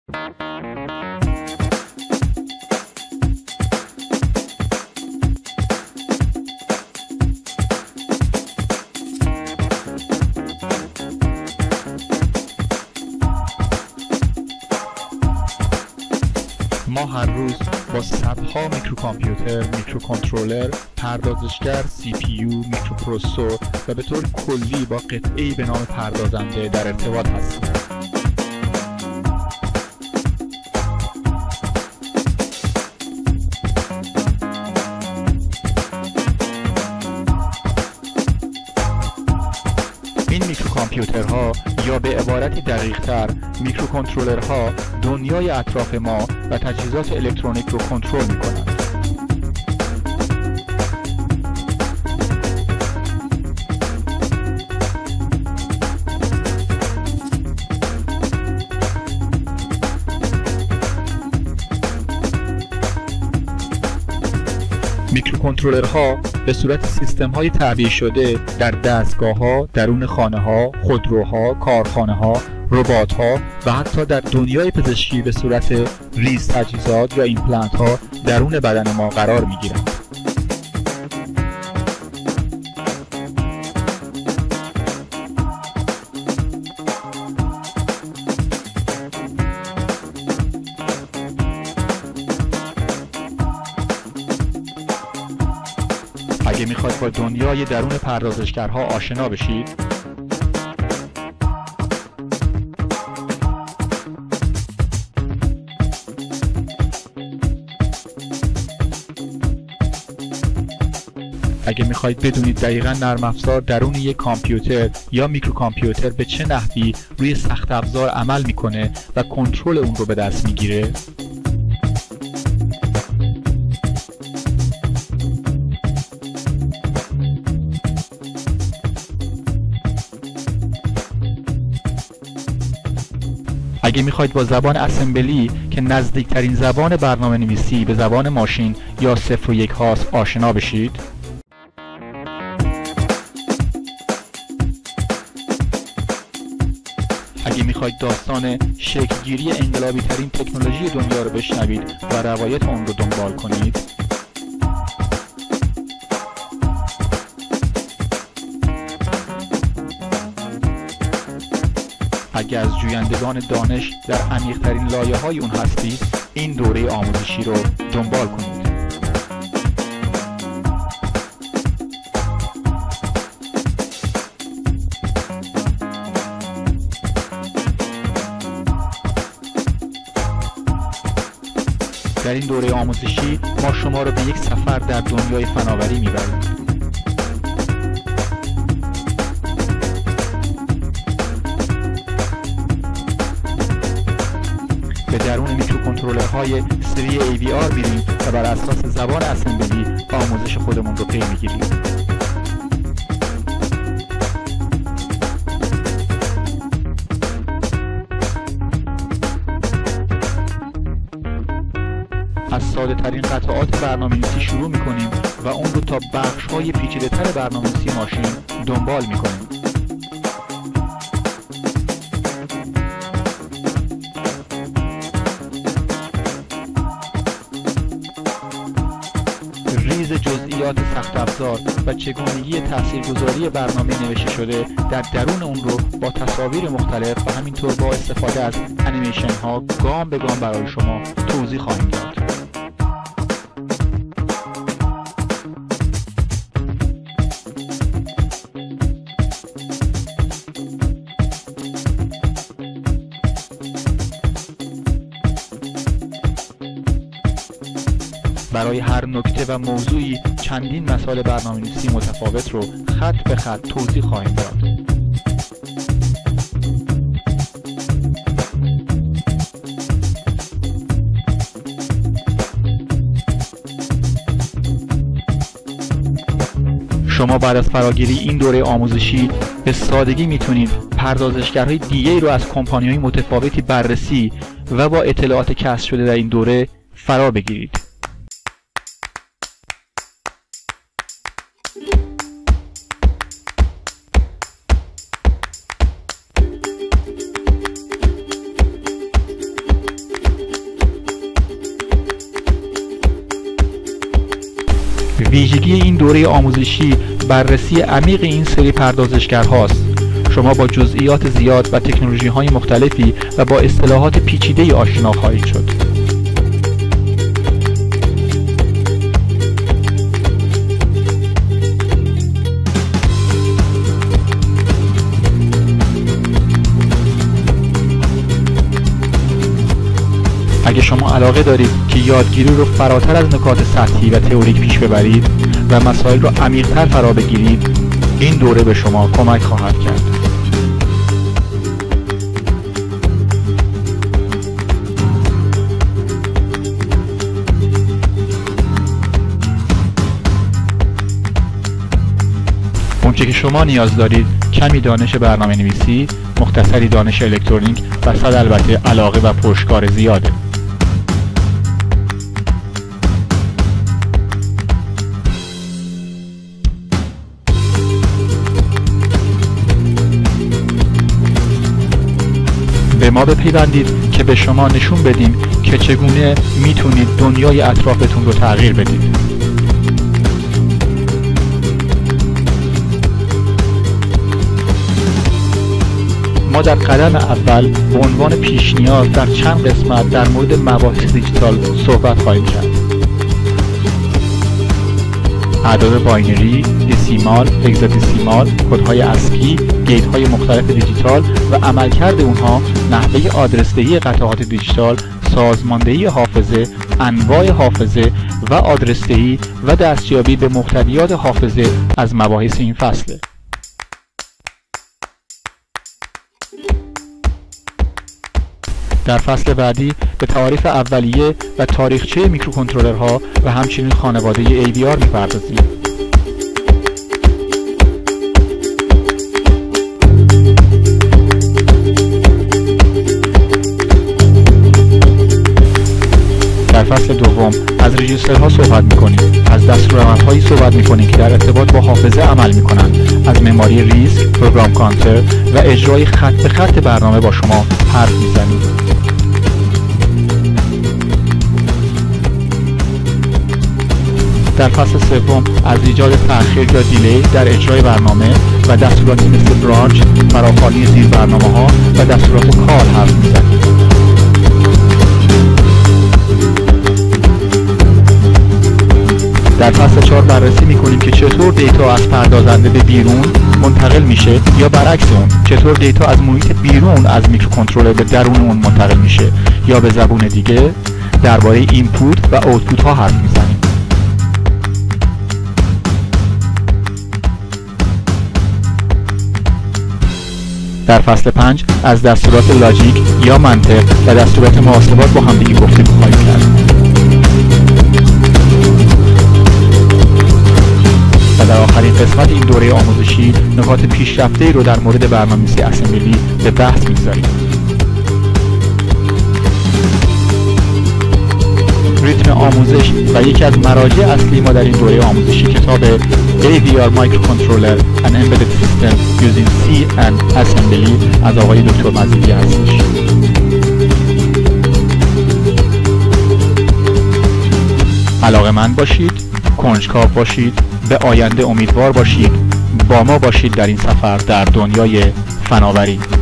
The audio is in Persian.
ما هر روز با صدها میکروکامپیوتر، میکروکنترلر، پردازشگر، CPU، میکروپروسسور و به طور کلی با قطعه‌ای به نام پردازنده در ارتباط هستیم. این میکروکامپیوترها یا به عبارتی دقیق‌تر میکروکنترلرها دنیای اطراف ما و تجهیزات الکترونیک رو کنترل می‌کنند. میکروکنترلرها به صورت سیستم‌های تعبیه شده در دستگاه‌ها، درون خانه‌ها، خودروها، کارخانه‌ها، ربات‌ها و حتی در دنیای پزشکی به صورت ریز تجهیزات یا ایمپلنت‌ها درون بدن ما قرار می‌گیرند. اگه میخواد با دنیای درون پردازشگرها آشنا بشید، اگه میخواید بدونید دقیقاً نرم افزار درون یک کامپیوتر یا میکروکامپیوتر به چه نحوی روی سخت افزار عمل میکنه و کنترل اون رو به دست میگیره، اگه میخواید با زبان اسمبلی که نزدیکترین زبان برنامه نویسی به زبان ماشین یا 0 و 1 هاست آشنا بشید، اگه میخواید داستان شکلگیری انقلابی ترین تکنولوژی دنیا رو بشنوید و روایت اون رو دنبال کنید، اگه از جویندگان دانش در عمیق‌ترین لایه‌های اون هستید، این دوره آموزشی رو دنبال کنید. در این دوره آموزشی ما شما رو به یک سفر در دنیای فناوری میبریم. به درون میکروکنترلرهای سری AVR میریم و بر اساس زبان اسمبلی آموزش خودمون رو پی میگیریم. از ساده ترین قطعات برنامه‌نویسی شروع میکنیم و اون رو تا بخش‌های پیچیده‌تر برنامه‌نویسی ماشین دنبال میکنیم. ریز جزئیات سخت افزار و چگونگی تاثیرگذاری برنامه نوشته شده در درون اون رو با تصاویر مختلف و همینطور با استفاده از انیمیشن ها گام به گام برای شما توضیح خواهیم داد. برای هر نکته و موضوعی چندین مثال برنامه‌نویسی متفاوت رو خط به خط توضیح خواهیم داد. شما بعد از فراگیری این دوره آموزشی به سادگی میتونید پردازشگرهای دیگه‌ای رو از کمپانی‌های متفاوتی بررسی و با اطلاعات کسب شده در این دوره فرا بگیرید. ویژگی این دوره آموزشی بررسی عمیق این سری پردازشگرهاست. شما با جزئیات زیاد و تکنولوژی‌های مختلفی و با اصطلاحات پیچیده‌ای آشنا خواهید شد. اگه شما علاقه دارید که یادگیری رو فراتر از نکات سطحی و تئوریک پیش ببرید و مسائل رو عمیق‌تر فرا بگیرید، این دوره به شما کمک خواهد کرد. اونچه که شما نیاز دارید کمی دانش برنامه نویسی، مختصری دانش الکترونیک و صد البته علاقه و پشتکار زیاده. به ما بپیوندید که به شما نشون بدیم که چگونه میتونید دنیای اطرافتون رو تغییر بدید. ما در قدم اول به عنوان پیش نیاز در چند قسمت در مورد مباحث دیجیتال صحبت خواهیم کرد. اعداد باینری، دسیمال، هگزادسیمال، کدهای اسکی، گیت‌های مختلف دیجیتال و عملکرد اونها، نحوه آدرس‌دهی قطعات دیجیتال، سازماندهی حافظه، انواع حافظه و آدرس‌دهی و دستیابی به محتویات حافظه از مباحث این فصله. در فصل بعدی به تعاریف اولیه و تاریخچه میکروکنترلرها و همچنین خانواده AVR می‌پردازیم. در فصل دوم از رجیسترها صحبت می‌کنیم، از دستورالعمل‌هایی صحبت می‌کنیم که در ارتباط با حافظه عمل می‌کنند، از مموری ریسک، پروگرام کانتر و اجرای خط به خط برنامه با شما حرف می‌زنیم. در فصل سوم از ایجاد تأخیر یا دیلی در اجرای برنامه و دستوراتی مثل برانچ، فراخوانی زیر برنامه‌ها و دستورات کال حرف می‌زنیم. در فصل 4 بررسی می‌کنیم که چطور دیتا از پردازنده به بیرون منتقل میشه یا برعکس اون، چطور دیتا از محیط بیرون از میکروکنترلر به درون اون منتقل میشه یا به زبون دیگه درباره اینپوت و آوتپوت ها حرف میزنیم. در فصل 5 از دستورات لاجیک یا منطق و دستورات محاسبات با همدیگه گفتگو خواهیم کرد. و در آخرین قسمت این دوره آموزشی نکات پیشرفته‌ای رو در مورد برنامه‌نویسی اسمبلی به بحث می‌گذاریم. ریتم آموزش و یکی از مراجع اصلی ما در این دوره آموزشی کتاب AVR Microcontroller and Embedded System Using C and Assembly از آقای دکتر مزیدی هستش. علاقه‌مند باشید، کنجکاو باشید، به آینده امیدوار باشید، با ما باشید در این سفر در دنیای فناوری.